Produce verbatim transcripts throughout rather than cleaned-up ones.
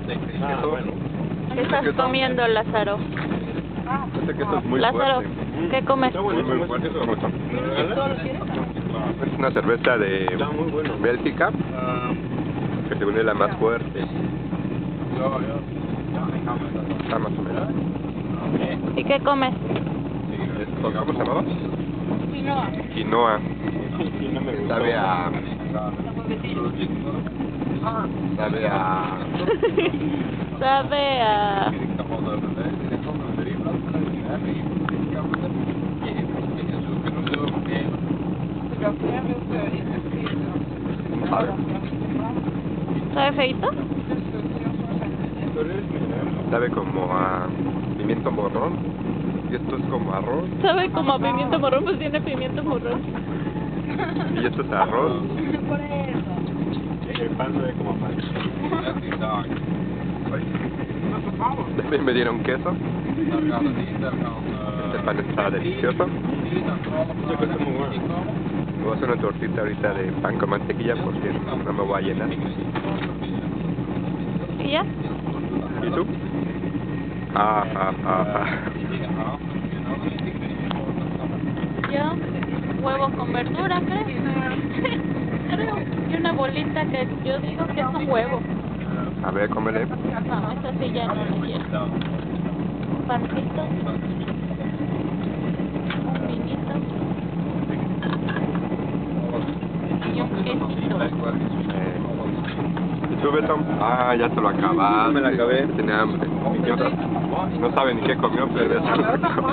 Ah, bueno. ¿Qué estás comiendo, Lázaro? Este queso es muy Lázaro, fuerte. ¿qué comes? Está bueno, Muy, muy fuerte. ¿Cómo está? Es una cerveza de Está muy bueno. Bélgica, Ah, que según es la más fuerte. Está más o menos. ¿Y qué comes? Esto, ¿cómo se llamaba? Quinoa. Quinoa. sí, no me gusta. Sabe a... Sabe a... Sabe a... ¿Sabe? ¿Sabe feito? Sabe como a pimiento morrón. Y esto es como arroz. Sabe como a pimiento morrón, pues tiene pimiento morrón. Y esto es arroz. El pan sabe como a pan. También me dieron queso. Este pan está delicioso. Ese queso es muy bueno. Voy a hacer una tortita ahorita de pan con mantequilla porque no me voy a llenar. ¿Y ya? ¿Y tú? Ah, ah, ah, ah. Yo, huevo con verdura, creo. Creo. Y una bolita que yo digo que es un huevo. A ver, cómele. No, esa sí ya no la quiero. Un pancito. Un vinito. Y un quesito. Eh, ¿Y tú, Beto? Ah, ya te lo acabaste. Me la acabé. Tenía hambre. Y otra, no sabe ni qué comió, pero ya se lo acabó.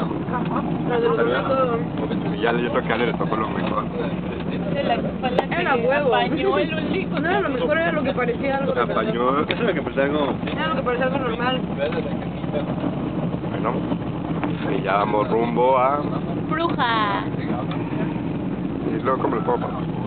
Y ya yo creo que a él le tocó lo mejor. Era huevo. Pañuelo, el hijo. No, a lo mejor era lo que parecía algo La normal. pañuelo. ¿Qué es lo que parece algo? Era lo que parecía algo normal. Bueno, y ya vamos rumbo a... Bruja. Y luego, ¿cómo le puedo pasar?